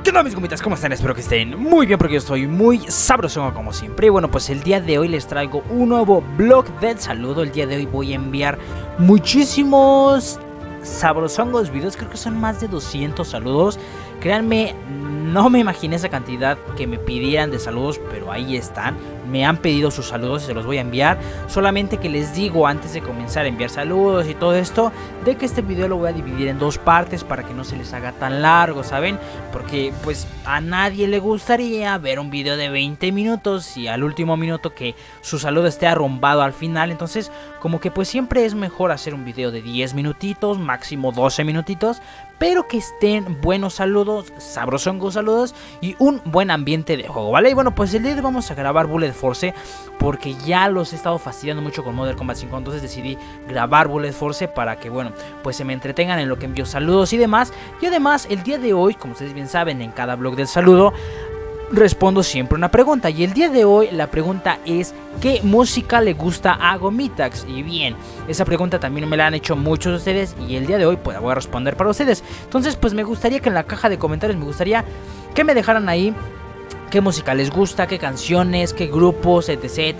¿Qué onda mis gomitas? ¿Cómo están? Espero que estén muy bien porque yo estoy muy sabroso como siempre. Y bueno, pues el día de hoy les traigo un nuevo vlog del saludo. El día de hoy voy a enviar muchísimos sabrosongos videos. Creo que son más de 200 saludos. Créanme, no me imaginé esa cantidad que me pidieran de saludos, pero ahí están. Me han pedido sus saludos y se los voy a enviar. Solamente que les digo antes de comenzar a enviar saludos y todo esto, de que este video lo voy a dividir en dos partes para que no se les haga tan largo, ¿saben? Porque pues a nadie le gustaría ver un video de 20 minutos y al último minuto que su saludo esté arrumbado al final. Entonces como que pues siempre es mejor hacer un video de 10 minutitos, máximo 12 minutitos, pero que estén buenos saludos, sabrosongos saludos y un buen ambiente de juego, ¿vale? Y bueno, pues el día de hoy vamos a grabar Bullet Force porque ya los he estado fastidiando mucho con Modern Combat 5. Entonces decidí grabar Bullet Force para que, bueno, pues se me entretengan en lo que envío saludos y demás. Y además, el día de hoy, como ustedes bien saben, en cada vlog del saludo respondo siempre una pregunta. Y el día de hoy la pregunta es: ¿qué música le gusta a Gomitax? Y bien, esa pregunta también me la han hecho muchos de ustedes y el día de hoy pues la voy a responder para ustedes. Entonces pues me gustaría que en la caja de comentarios me gustaría que me dejaran ahí qué música les gusta, qué canciones, qué grupos, etc,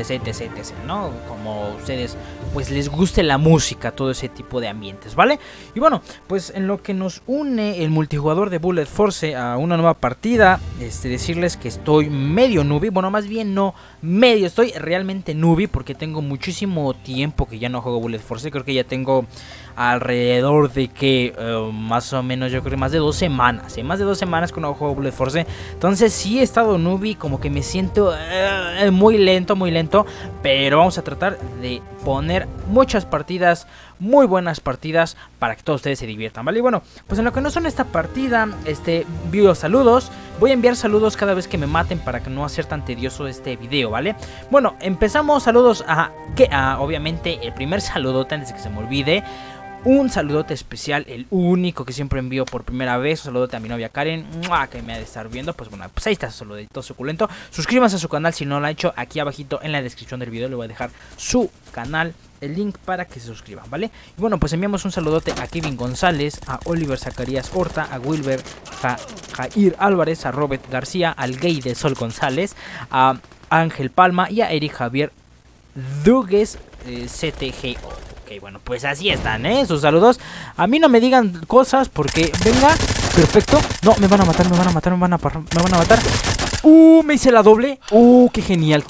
¿no? Como ustedes pues les guste la música, todo ese tipo de ambientes, ¿vale? Y bueno, pues en lo que nos une el multijugador de Bullet Force a una nueva partida, decirles que estoy medio newbie, bueno, más bien no medio, estoy realmente newbie porque tengo muchísimo tiempo que ya no juego Bullet Force. Creo que ya tengo alrededor de que más o menos, yo creo que más de 2 semanas, más de 2 semanas que no juego Bullet Force. Entonces sí he estado newbie, como que me siento muy lento, pero vamos a tratar de poner muchas partidas, muy buenas partidas, para que todos ustedes se diviertan, ¿vale? Y bueno, pues en lo que no son esta partida, video saludos, voy a enviar saludos cada vez que me maten para que no hacer tan tedioso este video, ¿vale? Bueno, empezamos. Saludos obviamente el primer saludote antes de que se me olvide. Un saludote especial, el único que siempre envío por primera vez. Un saludote a mi novia Karen, que me ha de estar viendo. Pues bueno, pues ahí está su saludito suculento. Suscríbanse a su canal si no lo ha hecho. Aquí abajito en la descripción del video le voy a dejar su canal, el link para que se suscriban, ¿vale? Y bueno, pues enviamos un saludote a Kevin González, a Oliver Zacarías Horta, a Wilber Jair Álvarez, a Robert García, al gay de Sol González, a Ángel Palma y a Eric Javier Dugues CTGO. Ok, bueno, pues así están, sus saludos. A mí no me digan cosas porque, venga, perfecto. No, me van a matar, me van a matar. Me hice la doble. Qué genial,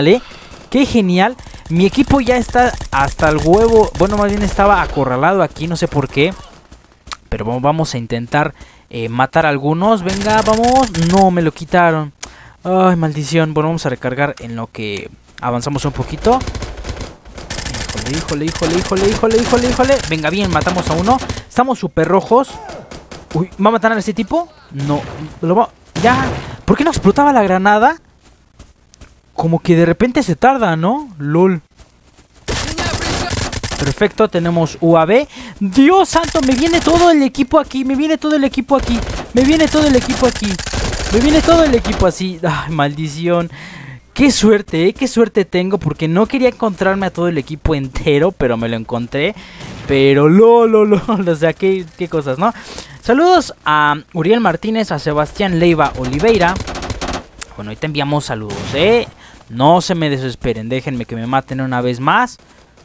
qué genial. Mi equipo ya está hasta el huevo. Bueno, más bien estaba acorralado aquí, no sé por qué. Pero vamos a intentar matar a algunos. Venga, vamos. No, me lo quitaron. Ay, maldición. Bueno, vamos a recargar en lo que avanzamos un poquito. Híjole. Venga, bien, matamos a uno. Estamos súper rojos. Uy, ¿va a matar a ese tipo? No, ya. ¿Por qué no explotaba la granada? Como que de repente se tarda, ¿no? LOL. Perfecto, tenemos UAV. Dios santo, me viene todo el equipo aquí. Me viene todo el equipo así. Ay, maldición. Qué suerte, qué suerte tengo, porque no quería encontrarme a todo el equipo entero, pero me lo encontré. Pero o sea, qué cosas, ¿no? Saludos a Uriel Martínez, a Sebastián Leiva Oliveira. Bueno, ahí te enviamos saludos, no se me desesperen, déjenme que me maten una vez más.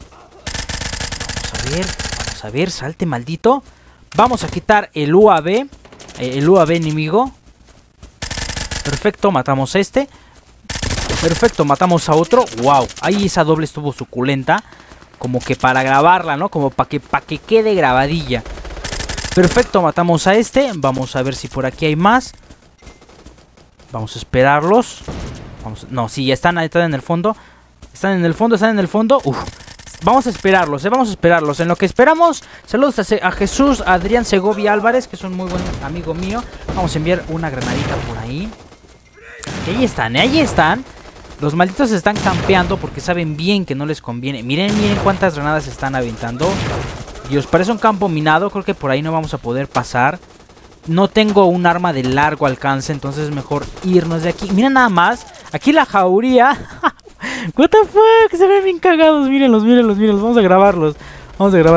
Vamos a ver, salte maldito. Vamos a quitar el UAV enemigo. Perfecto, matamos a este. Perfecto, matamos a otro. Wow, ahí esa doble estuvo suculenta. Como que para grabarla, ¿no? Como para que quede grabadilla. Perfecto, matamos a este. Vamos a ver si por aquí hay más. Vamos a esperarlos. No, sí, ya están en el fondo. Están en el fondo. Uf. Vamos a esperarlos, En lo que esperamos, saludos a Jesús Adrián Segovia Álvarez, que es un muy buen amigo mío. Vamos a enviar una granadita por ahí. Ahí están. Los malditos se están campeando porque saben bien que no les conviene. Miren cuántas granadas están aventando. Dios, parece un campo minado. Creo que por ahí no vamos a poder pasar. No tengo un arma de largo alcance, entonces es mejor irnos de aquí. Miren nada más, aquí la jauría. What the fuck, se ven bien cagados. Mírenlos. Vamos a grabarlos.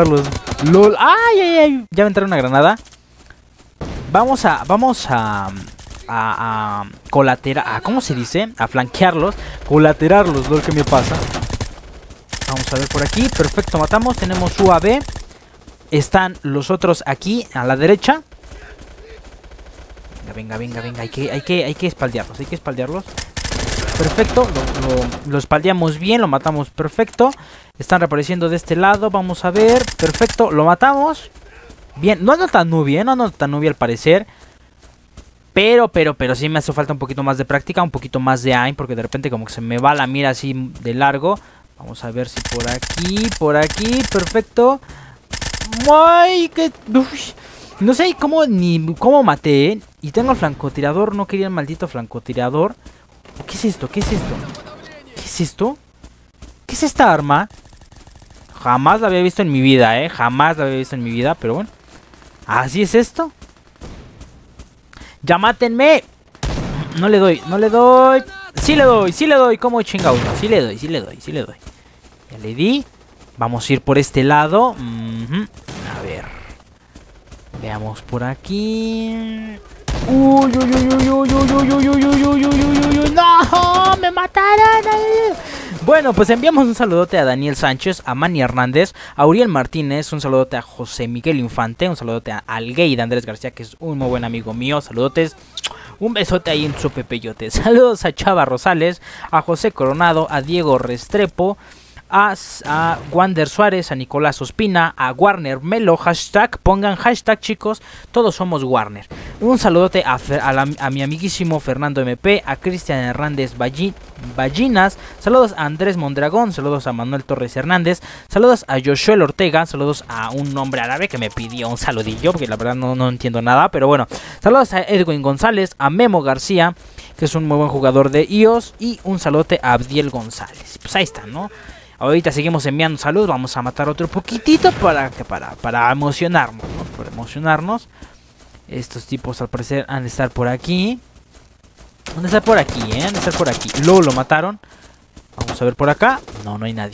LOL. Ay. Ya aventaron una granada. Vamos a a colaterar, ¿cómo se dice? A flanquearlos, colaterarlos, lo que me pasa. Vamos a ver por aquí, perfecto, matamos, tenemos UAV. Están los otros aquí, a la derecha. Venga, hay que espaldearlos, Perfecto, lo espaldeamos bien, lo matamos perfecto. Están reapareciendo de este lado, vamos a ver, perfecto, lo matamos. Bien, no ando tan nubia, al parecer. Pero sí me hace falta un poquito más de práctica, un poquito más de aim, porque de repente como que se me va la mira así de largo. Vamos a ver si por aquí, perfecto. ¡Ay! Que... no sé cómo maté, ¿eh? Y tengo el francotirador, no quería el maldito francotirador. ¿Qué es esto? ¿Qué es esto? ¿Qué es esta arma? Jamás la había visto en mi vida, pero bueno. ¿Así es esto? ¡Ya mátenme! No le doy. Sí le doy. ¿Cómo chingados? No, sí le doy. Ya le di. Vamos a ir por este lado. A ver. Veamos por aquí. ¡Uy! ¡No! ¡Me mataron! Bueno, pues enviamos un saludote a Daniel Sánchez, a Manny Hernández, a Uriel Martínez, un saludote a José Miguel Infante, un saludote a Alguey de Andrés García, que es un muy buen amigo mío, saludotes. Un besote ahí en su pepeyote. Saludos a Chava Rosales, a José Coronado, a Diego Restrepo, a Wander Suárez, a Nicolás Ospina, a Warner Melo, pongan hashtag chicos, todos somos Warner. Un saludote a mi amiguísimo Fernando MP, a Cristian Hernández Ballinas, saludos a Andrés Mondragón, saludos a Manuel Torres Hernández, saludos a Joshua Ortega, saludos a un hombre árabe que me pidió un saludillo, porque la verdad no entiendo nada, pero bueno, saludos a Edwin González, a Memo García, que es un muy buen jugador de iOS, y un saludote a Abdiel González. Pues ahí está, ¿no? Ahorita seguimos enviando saludos, vamos a matar otro poquitito para emocionarnos, ¿no? Para emocionarnos. Estos tipos al parecer han de estar por aquí. Han de estar por aquí, Han de estar por aquí. Luego lo mataron. Vamos a ver por acá. No hay nadie.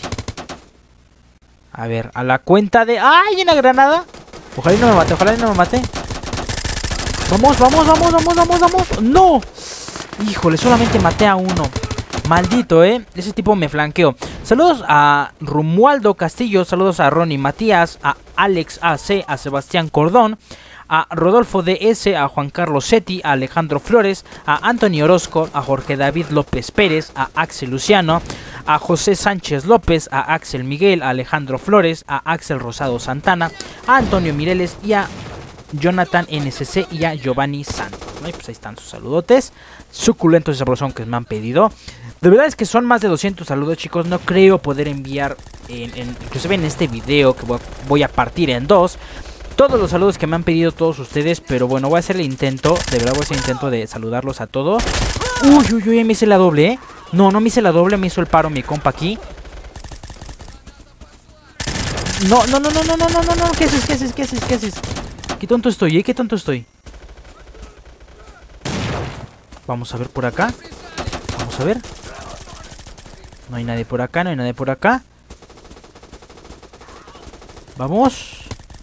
A ver, a la cuenta de... ¡Ay, una granada! Ojalá y no me mate, Vamos. ¡No! Híjole, solamente maté a uno. Maldito, ese tipo me flanqueó. Saludos a Romualdo Castillo, saludos a Ronnie Matías, a Alex AC, a Sebastián Cordón, a Rodolfo DS, a Juan Carlos Setti, a Alejandro Flores, a Antonio Orozco, a Jorge David López Pérez, a Axel Luciano, a José Sánchez López, a Axel Miguel, a Alejandro Flores, a Axel Rosado Santana, a Antonio Mireles y a Jonathan NSC y a Giovanni Santos. ¿No? Y pues ahí están sus saludotes suculentos y sabrosos que me han pedido. De verdad es que son más de 200 saludos, chicos. No creo poder enviar, inclusive en este video que voy a partir en dos, todos los saludos que me han pedido todos ustedes. Pero bueno, voy a hacer el intento. De verdad voy a hacer el intento de saludarlos a todos. Uy, me hice la doble, No me hice la doble, me hizo el paro mi compa aquí. No. ¿Qué haces? Qué tonto estoy, qué tonto estoy. Vamos a ver por acá. Vamos a ver. No hay nadie por acá, Vamos.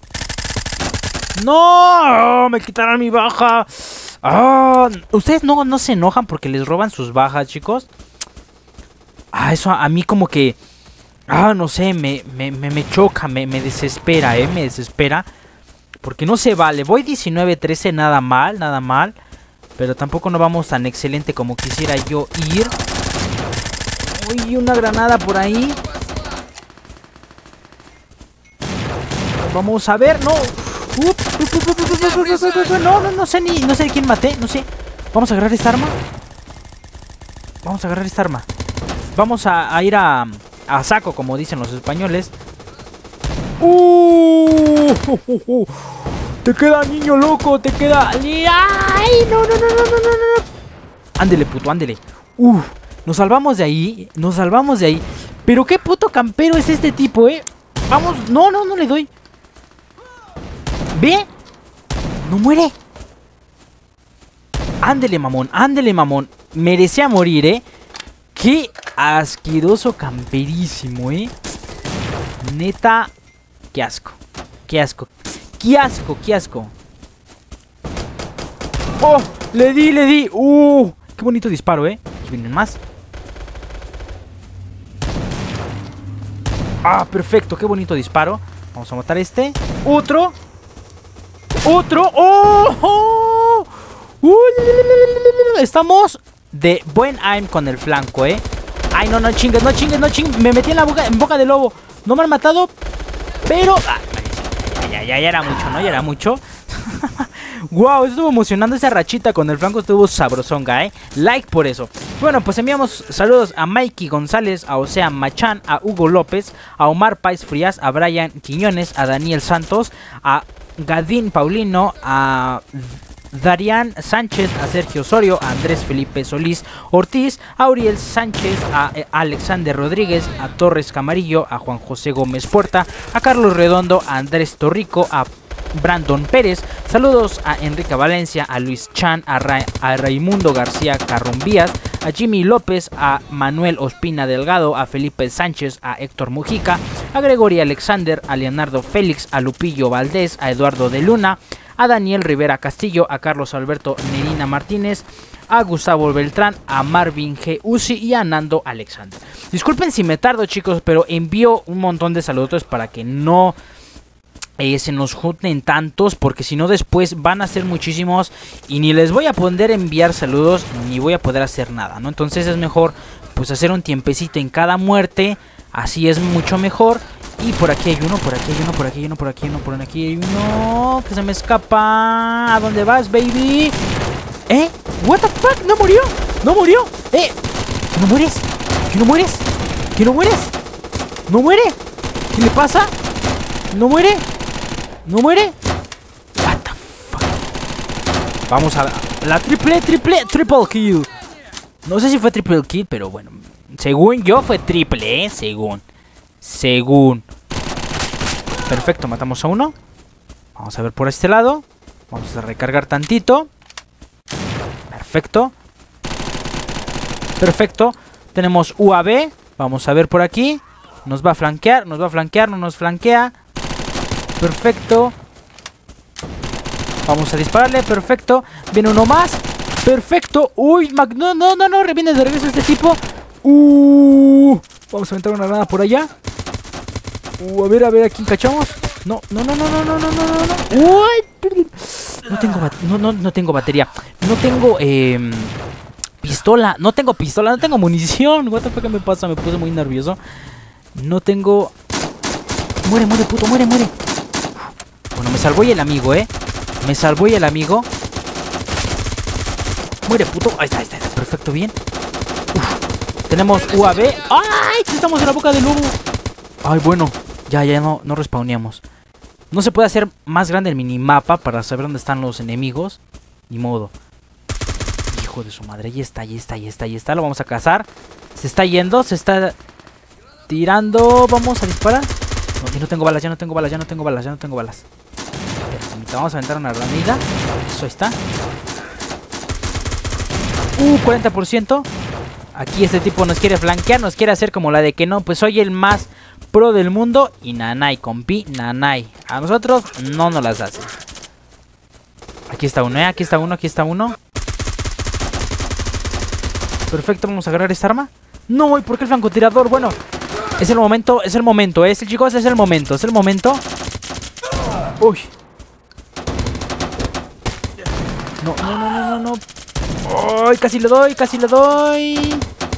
¡No! Me quitaron mi baja. Ustedes no se enojan porque les roban sus bajas, chicos. Eso a mí como que... no sé, me choca, me desespera, me desespera. Porque no se vale. Voy 19-13, nada mal. Pero tampoco no vamos tan excelente como quisiera yo ir. Uy, una granada por ahí. Vamos a ver, no. No sé quién maté, no sé. Vamos a agarrar esta arma. Vamos a ir a saco, como dicen los españoles. Te queda, niño loco, te queda. ¡Ay! No. Ándele, puto, ándele. Nos salvamos de ahí. Pero qué puto campero es este tipo, Vamos, no le doy. ¿Ve? No muere. Ándele, mamón. Merecía morir, Qué asqueroso camperísimo, Neta, qué asco. ¡Oh! Le di. Qué bonito disparo, Aquí vienen más. Ah, perfecto, qué bonito disparo. Vamos a matar este. Otro. ¡Oh! Estamos de buen aim con el flanco, Ay, no chingues. Me metí en boca del lobo. No me han matado, pero... Ya era mucho, ¿no? Ya era mucho. Wow, estuvo emocionando esa rachita con el flanco, estuvo sabrosonga, Like por eso. Bueno, pues enviamos saludos a Mikey González, a Ocean Machán, a Hugo López, a Omar Pais Frías, a Brian Quiñones, a Daniel Santos, a Gadín Paulino, a Darian Sánchez, a Sergio Osorio, a Andrés Felipe Solís Ortiz, a Uriel Sánchez, a Alexander Rodríguez, a Torres Camarillo, a Juan José Gómez Puerta, a Carlos Redondo, a Andrés Torrico, a Brandon Pérez, saludos a Enrique Valencia, a Luis Chan, a Raimundo García Carrumbías, a Jimmy López, a Manuel Ospina Delgado, a Felipe Sánchez, a Héctor Mujica, a Gregorio Alexander, a Leonardo Félix, a Lupillo Valdés, a Eduardo de Luna, a Daniel Rivera Castillo, a Carlos Alberto Nerina Martínez, a Gustavo Beltrán, a Marvin G. Uzi y a Nando Alexander. Disculpen si me tardo, chicos, pero envío un montón de saludos para que no se nos junten tantos, porque si no después van a ser muchísimos y ni les voy a poder enviar saludos ni voy a poder hacer nada, ¿no? Entonces es mejor pues hacer un tiempecito en cada muerte, así es mucho mejor. Y por aquí hay uno, por aquí hay uno, por aquí hay uno, por aquí hay uno, por aquí hay uno que se me escapa. ¿A dónde vas, baby? What the fuck, no murió, ¿que no mueres? ¿Que no mueres? ¿No muere? ¿Qué le pasa? ¿No muere? What the fuck. Vamos a la triple kill. No sé si fue triple kill, pero bueno, según yo fue triple, según. Perfecto, matamos a uno. Vamos a ver por este lado. Vamos a recargar tantito. Perfecto. Tenemos UAV. Vamos a ver por aquí. Nos va a flanquear, no nos flanquea. Perfecto. Vamos a dispararle, perfecto. Viene uno más. Perfecto. Uy, no, viene de regreso este tipo. Vamos a aventar una granada por allá. A ver a quién cachamos. No. Uy, no tengo batería. No tengo pistola. No tengo munición. What the fuck me pasa, me puse muy nervioso. No tengo. Muere, puto, muere. Bueno, me salvó y el amigo, Muere, puto. Ahí está. Perfecto, bien. Tenemos UAV. ¡Ay! Estamos en la boca del lobo. Ay, bueno. Ya no respawneamos. No se puede hacer más grande el minimapa para saber dónde están los enemigos. Ni modo. Hijo de su madre. Ahí está. Lo vamos a cazar. Se está yendo. Se está tirando. Vamos a disparar. No, no tengo balas. Vamos a aventar una granada. Eso está. 40%. Aquí este tipo nos quiere flanquear. Nos quiere hacer como la de que no, pues soy el más pro del mundo. Y nanay, compi, nanay. A nosotros no nos las hace. Aquí está uno, aquí está uno. Perfecto, vamos a agarrar esta arma. No, ¿y por qué el francotirador? Bueno, es el momento, chicos, es el momento. Uy. No. ¡Ay, casi le doy!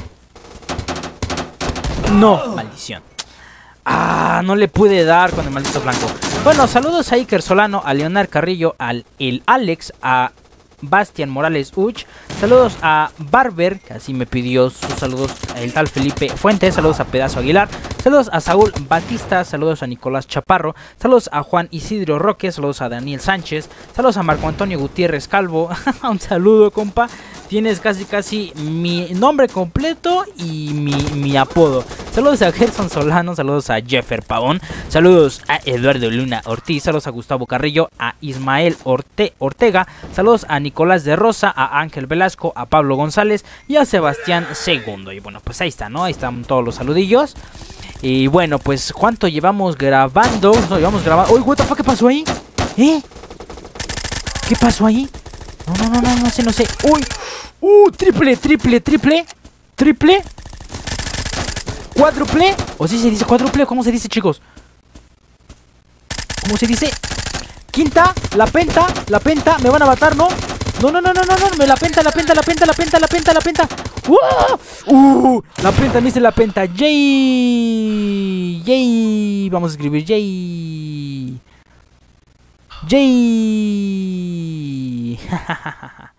No, maldición. No le pude dar con el maldito flanco. Bueno, saludos a Iker Solano, a Leonard Carrillo, el Alex, a Bastian Morales Uch. Saludos a Barber, que así me pidió sus saludos el tal Felipe Fuentes. Saludos a Pedazo Aguilar. Saludos a Saúl Batista. Saludos a Nicolás Chaparro. Saludos a Juan Isidro Roque. Saludos a Daniel Sánchez. Saludos a Marco Antonio Gutiérrez Calvo. Un saludo, compa. Tienes casi mi nombre completo y mi apodo. Saludos a Gerson Solano, saludos a Jeffer Pavón, saludos a Eduardo Luna Ortiz, saludos a Gustavo Carrillo, a Ismael Ortega, saludos a Nicolás de Rosa, a Ángel Velasco, a Pablo González y a Sebastián II. Y bueno, pues ahí está, ¿no? Ahí están todos los saludillos. Y bueno, pues ¿cuánto llevamos grabando? No, llevamos grabando. ¡Uy, what the fuck! ¿Qué pasó ahí? ¿Qué pasó ahí? No sé, no sé. ¡Uy! Triple. Cuádruple. ¿O sí se dice cuádruple? ¿Cómo se dice, chicos? ¿Cómo se dice? Quinta, la penta. Me van a matar, ¿no? No. Me la penta. La penta. La penta, me hice la penta. Yay. Vamos a escribir Yay.